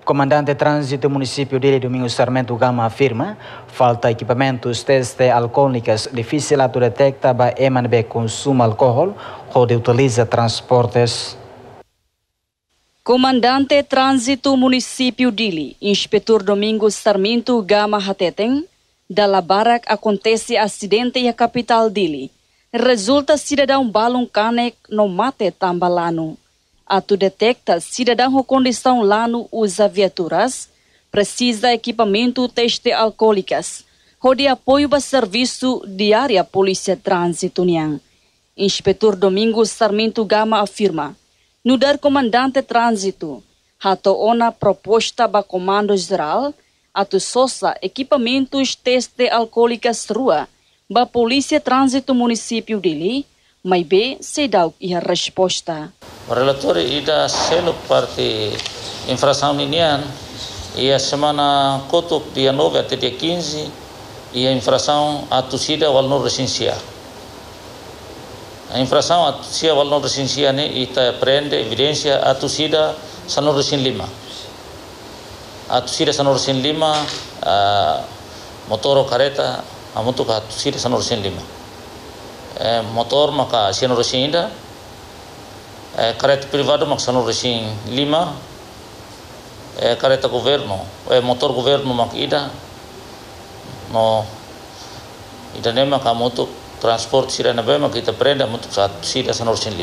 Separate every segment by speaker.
Speaker 1: Comandante de Trânsito do município de Domingos Sarmento Gama afirma falta equipamentos teste alcoólicas difícil a detectar para MNB consumo álcool onde utiliza transportes.
Speaker 2: Comandante de Trânsito município Dili, Inspetor Domingos Sarmento Gama Hateteng, da barak acontece acidente na capital Dili. Resulta cidadão balão canek no mate tambalano. Atu detecta cidadão com condição lano usa viaturas, precisa equipamento teste alcoólicas, de apoio para serviço diária Polícia Trânsito Niang. Inspetor Domingos Sarmento Gama afirma, no dar comandante trânsito, hato ona proposta ba comando geral, atu sosa equipamentos teste alcoólicas rua, ba Polícia Trânsito município Dili, mas bem se dá a resposta.
Speaker 3: O relator ida selo parte infração linian e a semana kotuk dia 9 até dia 15 e a infração atusida wal no recensia. A infração atusida wal no recensia ne ita prende evidência atusida sanur resin 5. Atusida sanur resin 5 motor kareta amutuk atusida sanur resin 5. Motor maka sanur resin ida kereta privado mak sanur resin 5, kereta governo, motor governo mak ida, no ida nema kamu untuk transport sida nabe mak kita prenda untuk saat sida sanur resin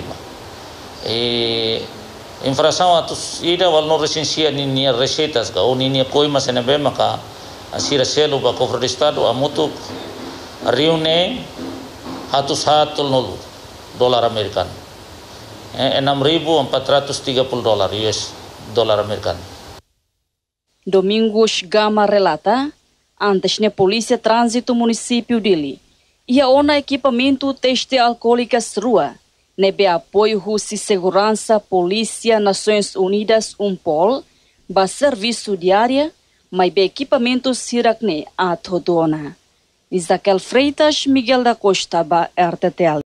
Speaker 3: 5. Infração atus ida wal no resin sia ni receitas ka ni koi mas nabe maka sira selo ba cofre de estado amutuk riune $101 americano. $6.430 US dolar americano.
Speaker 2: Domingos Gama relata, antes na Polícia Trânsito município Dili, ia ona equipamento teste alcoólicas rua, nebe apoio Rússia Segurança Polícia Nações Unidas UNPOL, ba serviço diária, mas be equipamento sirakne a todona. Isaquel Freitas, Miguel da Costa, ba RTTL.